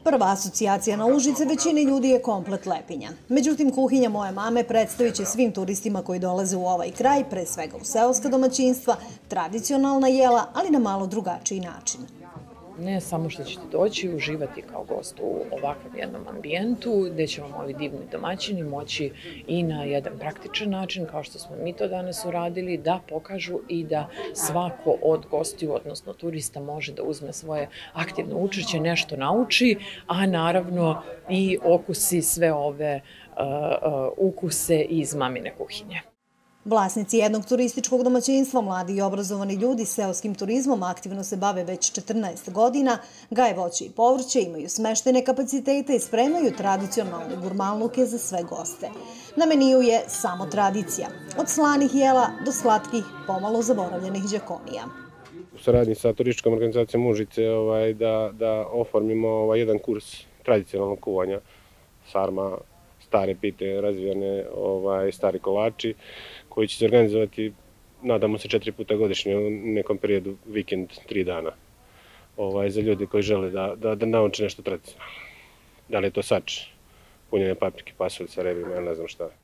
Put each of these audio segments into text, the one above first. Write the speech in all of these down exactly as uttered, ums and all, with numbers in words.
Prva asocijacija na Užice većini ljudi je komplet lepinja. Međutim, kuhinja moje mame predstavit će svim turistima koji dolaze u ovaj kraj, pre svega u seoska domaćinstva, tradicionalna jela, ali na malo drugačiji način. Ne samo što ćete doći i uživati kao gost u ovakvom jednom ambijentu, gde će vam ovi divni domaćini moći i na jedan praktičan način, kao što smo mi to danas uradili, da pokažu i da svako od gostiju, odnosno turista, može da uzme svoje aktivno učešće, nešto nauči, a naravno i okusi sve ove ukuse iz mamine kuhinje. Vlasnici jednog turističkog domaćinstva, mladi i obrazovani ljudi seoskim turizmom aktivno se bave već četrnaest godina, gaje voće i povrće, imaju smeštene kapacitete i spremaju tradicionalne gurmanluke za sve goste. Na meniju je samo tradicija, od slanih jela do slatkih, pomalo zaboravljenih đakonija. U saradnji sa turističkom organizacijom Užice da oformimo jedan kurs tradicionalnog kuvanja, sarma, stare pite, razvijane stari kolači, koji će se organizovati, nadamo se, četiri puta godišnje u nekom periodu, vikend, tri dana, za ljude koji žele da nauče nešto tradicionalno. Da li je to sač, punjene paprike, pasulj sa rebima, ne znam šta.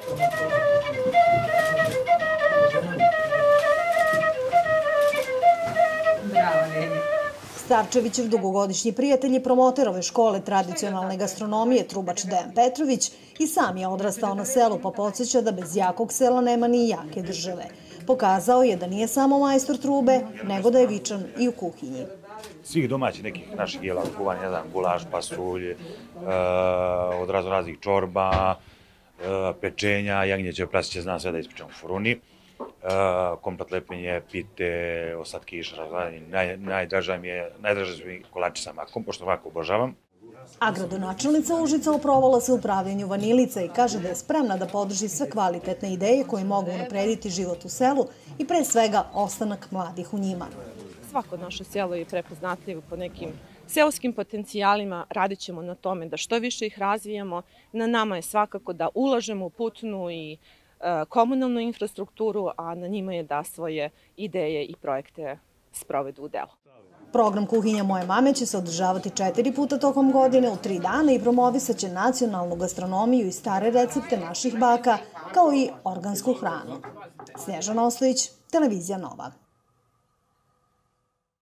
Starčevićev dugogodišnji prijatelj i promoter ove škole tradicionalne gastronomije Trubač Dejan Petrović i sam je odrastao na selu, pa podsjeća da bez jakog sela nema ni jake države. Pokazao je da nije samo majstor trube, nego da je vičan i u kuhinji. Svih domaćih nekih naših jela, kuvanja, ne znam, gulaš, pasulj, od razno raznih čorba, pečenja, jagnjeće, prasiće, znam sve da ispričam u furuni. Komplet lepenje, pite, ostatke išara, najdraža mi je, najdraža su mi kolači sa makom, pošto maku obožavam. A gradonačelnica Užica oprovala se u pravljenju vanilica i kaže da je spremna da podrži sve kvalitetne ideje koje mogu unaprediti život u selu i pre svega ostanak mladih u njima. Svako naše selo je prepoznatljivo po nekim seoskim potencijalima, radit ćemo na tome da što više ih razvijamo. Na nama je svakako da ulažemo u putnu i komunalnu infrastrukturu, a na njima je da svoje ideje i projekte sprovedu u delo. Program Kuhinja moje mame će se održavati četiri puta tokom godine u tri dana i promovisaće nacionalnu gastronomiju i stare recepte naših baka, kao i organsku hranu. Snježana Ostojić, Televizija Nova.